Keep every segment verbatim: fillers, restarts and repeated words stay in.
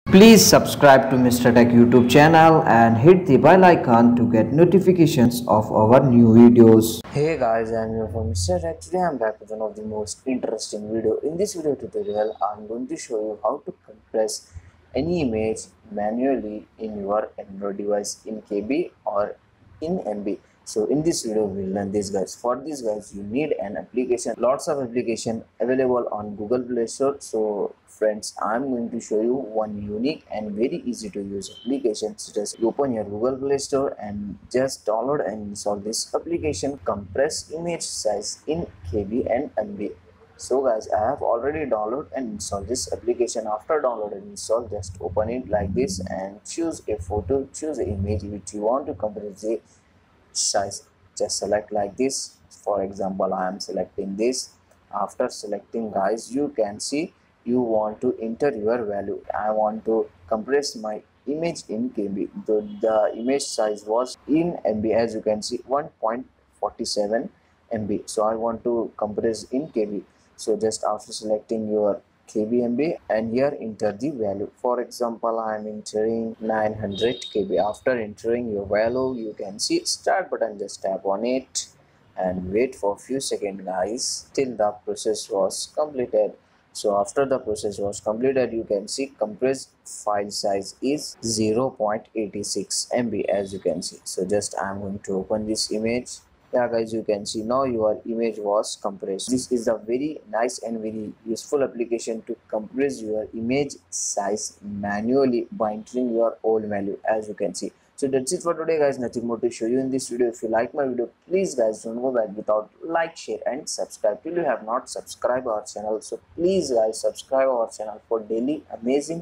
Please subscribe to Mister Tech YouTube channel and hit the bell icon to get notifications of our new videos. Hey guys, I'm here from Mister Tech. Today I'm back with one of the most interesting video. In this video tutorial, I'm going to show you how to compress any image manually in your Android device in K B or in M B. So in this video we'll learn this guys. For this guys you need an application, lots of application available on Google Play Store. So friends, I'm going to show you one unique and very easy to use application. So just open your Google Play Store and just download and install this application, compress image size in K B and M B. So guys, I have already downloaded and installed this application. After download and install, just open it like this and choose a photo, choose an image which you want to compress the size. Just select like this. For example, I am selecting this. After selecting guys, you can see you want to enter your value. I want to compress my image in K B. The, the image size was in M B, as you can see one point four seven M B. So I want to compress in K B. So just after selecting your K B M B and here enter the value. For example, I am entering nine hundred K B. After entering your value, you can see start button. Just tap on it and wait for a few seconds guys till the process was completed. So after the process was completed, you can see compressed file size is zero point eight six M B, as you can see. So just I am going to open this image. Yeah guys, you can see now your image was compressed. This is a very nice and very useful application to compress your image size manually by entering your old value, as you can see. So that's it for today guys, nothing more to show you in this video. If you like my video, please guys don't go back without like, share and subscribe. Till you have not subscribed our channel, so please guys subscribe our channel for daily amazing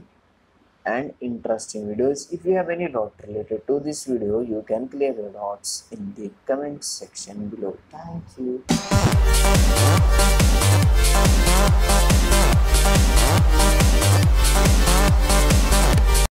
and interesting videos. If you have any doubt related to this video, you can clear your doubts in the comment section below. Thank you.